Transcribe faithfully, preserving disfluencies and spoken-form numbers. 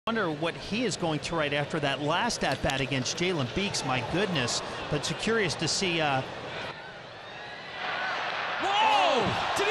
Wonder what he is going to write after that last at bat against Jalen Beeks. My goodness, but so curious to see. Uh... Whoa! Did he